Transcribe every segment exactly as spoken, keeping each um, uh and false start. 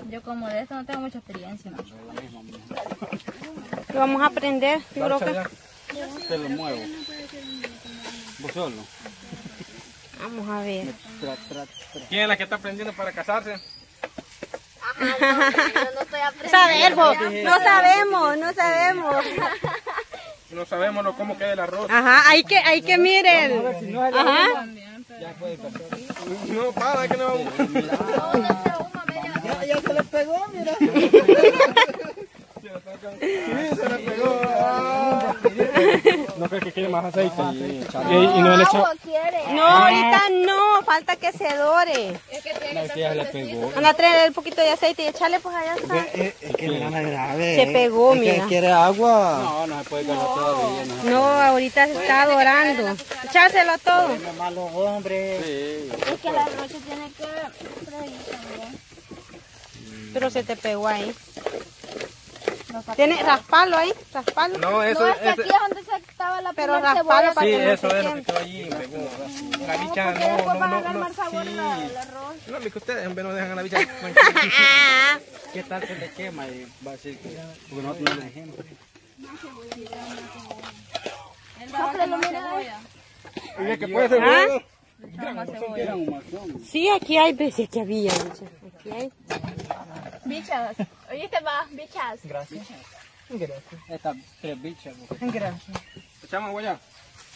Yo como de esto no tengo mucha experiencia, ¿no? Lo vamos a aprender, yo creo que... Te lo muevo. ¿Vos solo? Vamos a ver. ¿Quién es la que está aprendiendo para casarse? Ajá, no, yo no estoy aprendiendo. Sabemos, no sabemos, no sabemos. No sabemos lo- cómo queda el arroz. Ajá, hay que, hay que miren. Ajá. No, para, que no. No, no se ahuma, mira. Ya, ya se le pegó, mira. Sí, se le pegó. Ah. No creo que quiere más aceite. Y, y no le echó. Agua quiere. No, ahorita no, falta que se dore. Es que tiene La que que ya estar le pegó. Anda a traer un poquito de aceite y echarle, pues allá está. Es, es que le gana grave. Se pegó, Es que mira. quiere agua. No, no se puede casar todavía. No. No, ahorita se está dorando. Echárselo todo. Es malo, hombre. Sí. Es que la rocha tiene que freír también. Pero se te pegó ahí. Tiene raspalo ahí, raspalo. No, eso No, es que es. aquí es donde se estaba la Pero primera raspalo cebolla. para Sí, que no eso se es lo que queme. quedó allí. Pegó. La bicha Porque no, después no, van a no, agarrar no. mal sabor Sí. la- el arroz. No, que ustedes hombre, no dejan a la bicha. Ah, ¿Qué tal se le quema? Y va a decir que... Porque nosotros no le dejemos. Sácalo, mira. Oye, que puede ser ¿Ah? bueno. sí, aquí hay veces que había. mucha. Aquí hay. Bichas. Oíste, va, bichas. Gracias. Gracias. Estas tres bichas. Gracias. ¿Echamos agua ya?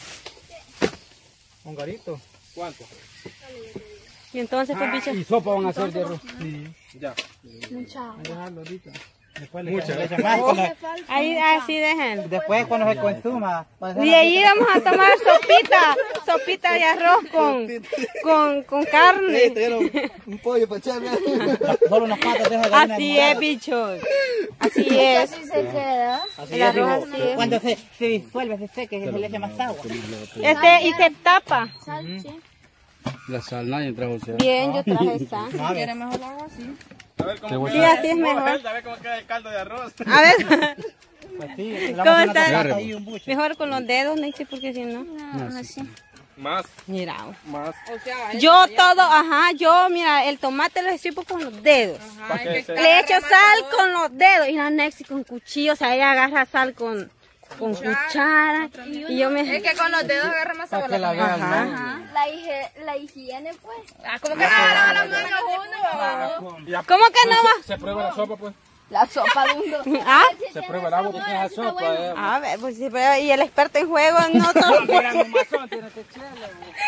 Un garito. ¿Cuánto? Y entonces, pues, bicho. Y sopa van a hacer de arroz. Sí. Ya. Mucha agua. Dejarlo ahorita. Después le Muchas. le echan más. cuando- Ahí, así dejen. Después cuando se consuma. cuando se Y ahí vamos a tomar sopita, sopita de arroz con, con, con carne. un pollo para echarle. Solo unas patas de esa gallina Así morada. es, bichos. Así es. Así se queda. Así El es, arroz digo, así es. cuando se, se disuelve, se seque, se le echa más agua. Este, y se tapa. Sal, sí. La sal nadie trajo. Bien, yo traje esa. A ver, A ver cómo Sí, así es mejor. A ver cómo queda el caldo de arroz. A ver, pues sí, le ¿Cómo damos una está? pata ahí, un buche. mejor con los dedos, Nexi, porque si no. Así. Más, Mira. más. Yo todo, ajá, yo, mira, el tomate lo estripo con los dedos. Para que se... Le echo sal con los dedos y la Nexi con cuchillo, o sea, ella agarra sal con, con cuchara. Y yo me... Es que con los dedos agarra más Para sabor que la la comida. vean, ¿no? Ajá. La, hige- la higiene, pues. Ah, como que no lava las manos uno. Ya, ¿Cómo que no va? se prueba la sopa, pues. La sopa de un do- ¿Ah? Se prueba el agua porque es la sopa. Eh. A ver, pues sí, pero y el experto en juego no todo. Mira, un mazón tiene que echarle.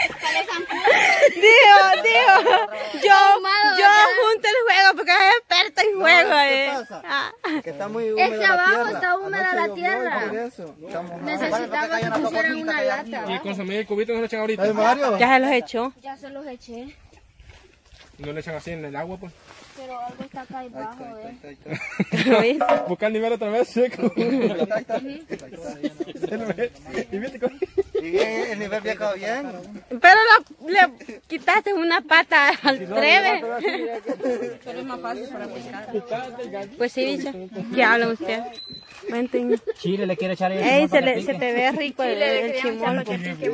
Digo, digo, yo, yo junto el juego porque es experto en juego. ¿Qué eh. pasa? Ah. Que está muy húmeda Es que la abajo tierra. está húmeda Anoche la llovió y tierra. por eso estamos- Necesitaba que pusieran una lata. Y consumir el cubito no lo echan ahorita. Ay, Mario. Ya se los echó. Ya se los eché. No le echan así en el agua, pues. Pero algo está acá abajo, ¿eh? ¿Oíste? Buscar el nivel otra vez seco. Ahí está. Y viste cómo... Y el nivel ya quedó bien. Pero lo- le quitaste una pata al treve. Pero es más fácil para pescar. Pues sí, bicho. ¿Qué hablan ustedes? Cuenten. Chile le quiere echar Ey, se, le, se te ve rico el, el chimón.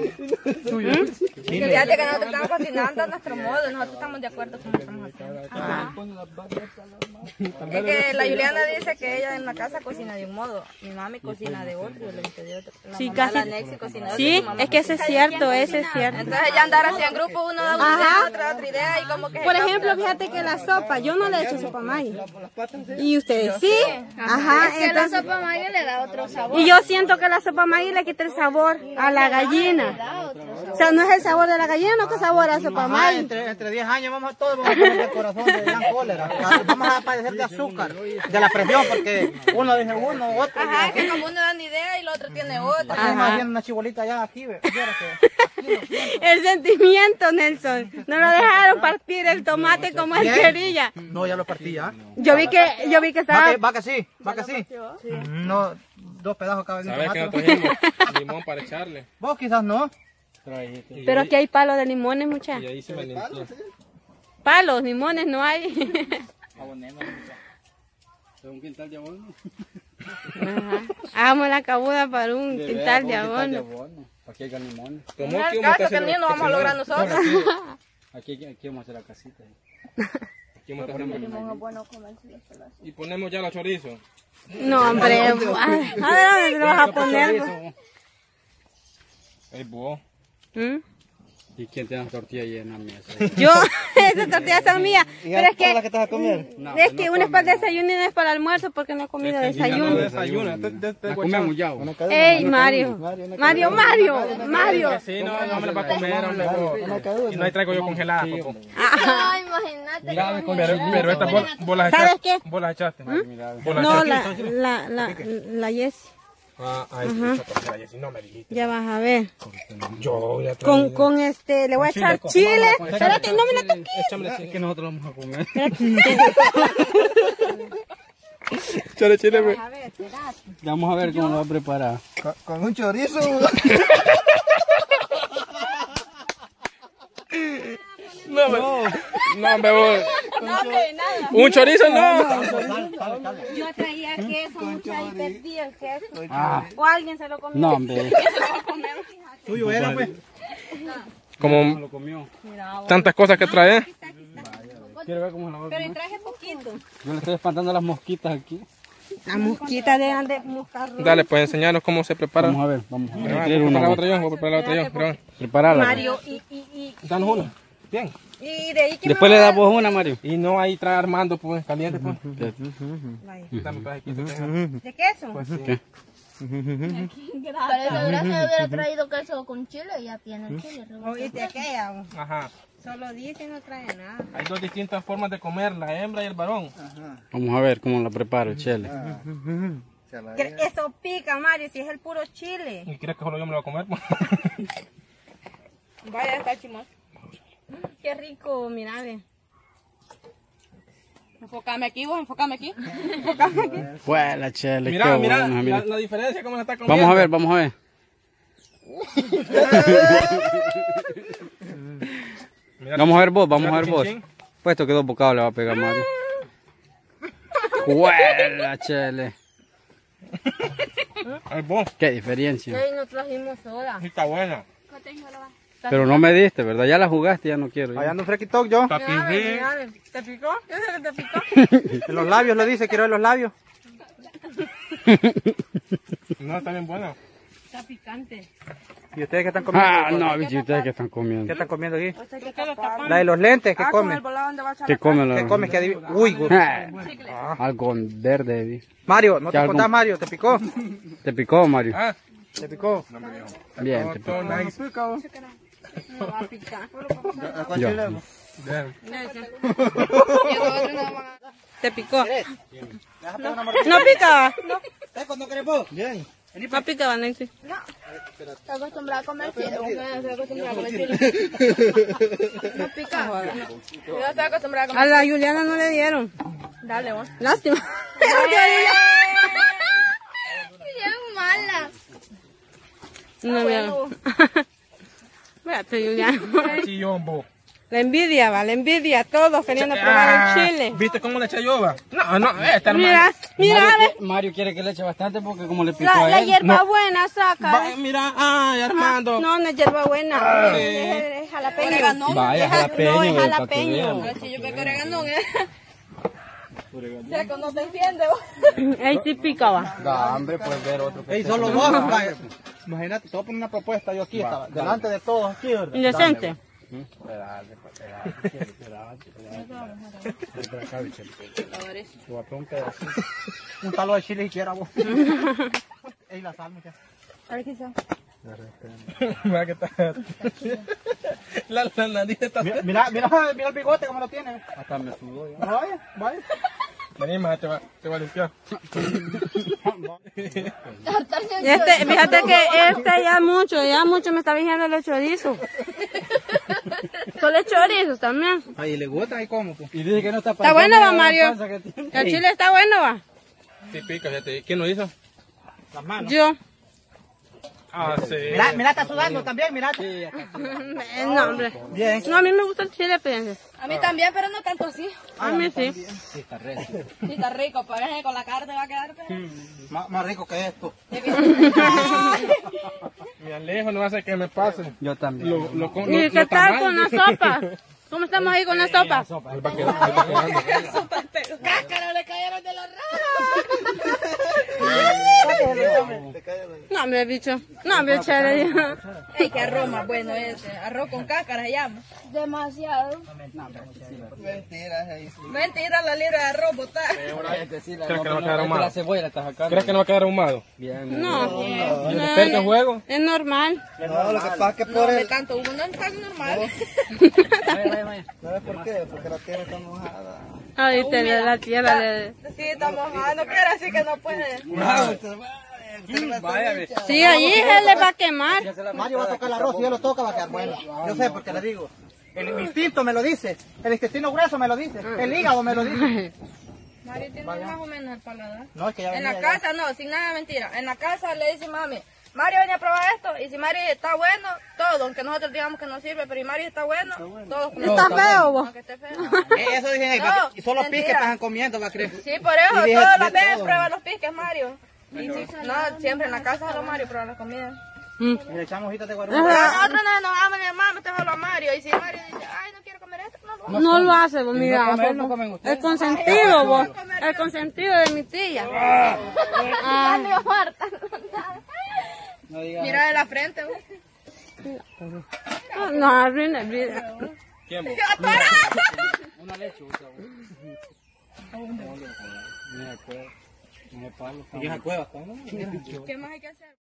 Que fíjate que nosotros estamos cocinando a nuestro modo, nosotros estamos de acuerdo con lo que estamos haciendo. Es que la Juliana dice que ella en la casa cocina de un modo, mi mami cocina de otro, yo le dije de otro. La Sí, mamá, casi- la Nexi cocina de otro, Sí, su mamá es que eso es cierto, eso es cierto. Entonces ya andar así en grupo, uno da una Ajá. idea, otro da otra idea y como que... Por ejemplo, fíjate que la sopa, yo no le echo sopa Maggi. Y ustedes sí. Ajá, Es que la entonces. sopa Maggi le da otro sabor. Y yo siento que la sopa Maggi le quita el sabor a la gallina. Da otro sabor. O sea, no es el sabor de la gallina, no que sabor a la sopa Ajá, Maggi. entre, entre diez años vamos a todos vamos a tener el corazón de gran cólera. Vamos a padecer de azúcar, de la presión, porque uno dice uno, otro. Ajá, que como uno da una idea y el otro tiene otra. Además viene una chibolita allá aquí, ve. Viera que- El sentimiento, Nelson. No lo dejaron partir el tomate como él Bien. quería. No, ya lo partí ya. Yo vi que, yo vi que Va estaba. que, va que sí, va que sí. No, dos pedazos cada vez. ¿Sabes que no trajimos limón para echarle? Vos quizás no. Pero aquí hay palos de limones, muchachos. Y ahí se me limpió. Palos, limones no hay. Un quintal de abono. Ajá. Hagamos la cabuda para un quintal de abono. Aquí hay limón. En el caso que el niño no vamos a lograr nosotros. Aquí, aquí vamos a hacer la casita. ¿Quién me está haciendo? Y ponemos ya los chorizos. No, hombre. A ver, ¿dónde lo vas a poner? El búho. ¿Mm? ¿Y quién tiene la tortilla ahí en la mesa? Yo, esas tortillas son mías. Pero es que, ¿La que te vas a comer? No, es no que una es para come. el desayuno y una es para el almuerzo porque no he comido No desayuno. desayuna. Te- te- te La voy a comemos ya. Una cadena, Ey, una Mario. cadena, Mario, Mario, Mario. echar. Sí, no, no me la va a comer, hombre. vos. Y no hay traigo yo congelada, popo. No, imagínate. Mira, con Pero, pero estas bolas, bolas ¿Sabes echaste. qué? Bolas echaste. Bolas No, echaste. la, la, la, la Jessie. Ah, ahí sí, esa tortilla, Jessy, no me dijiste. Ya vas a ver. Yo ya Con, con este, le voy a echar chile. Espérate, no me la toques. Échame Es que nosotros vamos a comer. Échale chile, güey. A ver, espérate. Vamos a ver cómo lo va a preparar. Con, con un chorizo. No, me, no, me voy. No, hombre, nada. Un chorizo, no. Yo traía queso, mucha, y perdí el queso. Ah, O alguien se lo comió. no, hombre. Tuyo era, pues. Como Lo comió. tantas cosas que trae. Quiero ver cómo lo va a Pero comer. traje poquito. Yo le estoy espantando las mosquitas aquí. Las mosquitas dejan de buscar. Dale, pues enseñarnos cómo se prepara. Vamos a ver, vamos a Voy ver. a Quiero preparar una. otra yo, voy a preparar la otra yo. Pero, Prepararla. Mario, y, y, y, danos una. Bien. y de ahí que Después le damos una, Mario. Y no ahí trae Armando, pues, caliente, pues. Vaya. Dame, pues, aquí, pues, ¿De queso? pues, sí. ¿Qué? Para eso hubiera hubiera traído queso con chile y ya tiene el chile. Oíste aquella. Ajá. Solo dice y no trae nada. Hay dos distintas formas de comer, la hembra y el varón. Vamos a ver cómo la preparo, chele. Que eso pica, Mario, si es el puro chile. ¿Y crees que solo yo me lo voy a comer? Pues? Vaya, está chimón. Qué rico, mira, ve. Enfócame aquí, vos, enfócame aquí. Pues la chele, Mira, qué mira, buena, mira. la, la diferencia, cómo la está comiendo. Vamos a ver, vamos a ver. Mira, Vamos a ver vos, vamos mira a ver tu vos. chin, chin. Pues estos que dos bocados le va a pegar Mario. Huela, chele. Ay, vos, Qué diferencia. Hoy no trajimos soda. sí está buena. Pero no me diste, ¿verdad? Ya la jugaste, ya no quiero. Allá ando un frequitoc yo. Está pingüín. ¿Te picó? Yo sé que te picó. En los labios lo dice, quiero ver los labios. No, está bien buena. Está picante. ¿Y ustedes qué están comiendo? Ah, no, bicho, ustedes que están ¿Qué comiendo. están comiendo aquí? ¿Usted qué está tapando? La de los lentes, ¿qué Ah, con comen? el volado donde va a echar ¿Qué la come? ¿Qué comes? ¿Qué adiv- Uy, güey. Ah, algo verde, vi. Mario, ¿no te ¿Qué algo? contás, Mario? ¿Te picó? ¿Te picó, Mario? Ah, ¿Te picó? Bien, te picó. todo nice. No va a picar. Yo. Bien. ¿Te picó? ¿No picaba? ¿Cuándo querés vos? Bien. No picaba, Nancy. Estoy acostumbrada a comer chile. Estoy acostumbrada a comer chile. No picaba. Yo estoy acostumbrada a comer. A la Juliana no le dieron. Dale, vos. Lástima. Bien mala. No me dieron. Espérate, Juliana. Chillón, vos. La envidia, va, la envidia. Todos queriendo probar Ah, el chile. ¿Viste cómo le eché yo, va? No, no, esta hermana. Mira, mira, Mario, ve. que- Mario quiere que le eche bastante porque como le picó La, a la él. hierba buena, saca. Va, mira, ay, Armando. No, no es hierba buena. Es, es- es jalapeño. Vaya, Es ja- jalapeño, No, es güey, para que jalapeño. vean. Si yo me oregano, ¿eh? Seco, no te entiende, vos. Ahí sí picaba. Da hambre, puedes ver otro. Ey, solo vos, vaya. Imagínate, te voy a poner una propuesta yo aquí, estaba, delante de todos aquí, ¿verdad? Indecente. Un talo de chile siquiera vos. Ey, la sal, muchacha. Mira que está. La, la nariz está. Mira, mira, mira, mira el bigote como lo tiene. Hasta me sudó ya. Vaya, vaya. Vení, ma, te va, te va a limpiar. Este, fíjate que este ya mucho, ya mucho me está vigiando los chorizos. Son los chorizos también. Ahí le gusta, ahí como, pues. Y dice que no está Está bueno, va, la Mario. panza que tiene. El chile está bueno, va. Sí, pica, fíjate. ¿Quién lo hizo? Las manos. Yo. Ah, sí. Mira, mira, está sudando también, mira. Eh, No, hombre. Bien. No, a mí me gusta el chile, fíjense. A mí también, pero no tanto así. A mí sí. Sí, está recio. Sí, está rico, pero es que con la carne va a quedarte. Más, más rico que esto. Mi Alejo no hace que me pase. Yo también. Lo, lo, con- ¿Y lo- qué lo tal tamal. con la sopa? ¿Cómo estamos ahí con la sopa? Ahí va quedando, ahí va quedando. ¡Cáscara, le cayeron de los rojos! No, hombre, bicho. No, hombre, chévere. Ey, qué arroz más bueno ese. Arroz con cáscara se llama. Demasiado. Mentira, la libra de arroz botada. ¿Crees que no va a quedar ahumado? La cebolla la estás sacando. ¿Crees que no va a quedar ahumado? Bien. No. ¿Y el experto en juego? Es normal. No, lo que pasa es que No, por de el... tanto humo no es tan normal. ¿Sabes por qué? Porque la tierra está mojada. Ay, te le la tierra le... Sí, estamos mojando, no quiere así que no puede. Sí, allí se le va a quemar. Mario va a tocar el arroz, si él lo toca va a quedar bueno. Yo sé porque le digo. El instinto me lo dice, el intestino grueso me lo dice, el hígado me lo dice. Mario tiene más o menos el paladar. No, es que ya En venía la ya. casa no, sin nada de mentira. En la casa le dice mami, Mario venía a probar esto y si Mario está bueno, todo, aunque nosotros digamos que no sirve, pero si Mario está bueno, todos comemos. Está feo, vos. Aunque esté feo. Eh, Eso dicen ahí, No, va que- y solo mentira. piques pasan comiendo, va a creer. Sí, por eso, Y dije, todas de las veces todo. prueba los piques, Mario. Y si- no, siempre en la casa solo Mario prueba las comidas. Mm. Y le echamos hojitas de Pero guarumo. nosotros nos enojamos, mi hermano, te solo a Mario. Y si Mario dice, ay, no quiero comer esto, no lo hago. No lo hace, vos, mira. comen, no comen ustedes. El consentido, vos. El consentido de mi tía. Ah, Mira de la frente, güey. no, arruina el video. ¿Quién vos? Una leche usa. Mira, pues. Y esa cueva está, ¿no? ¿Qué más hay que hacer?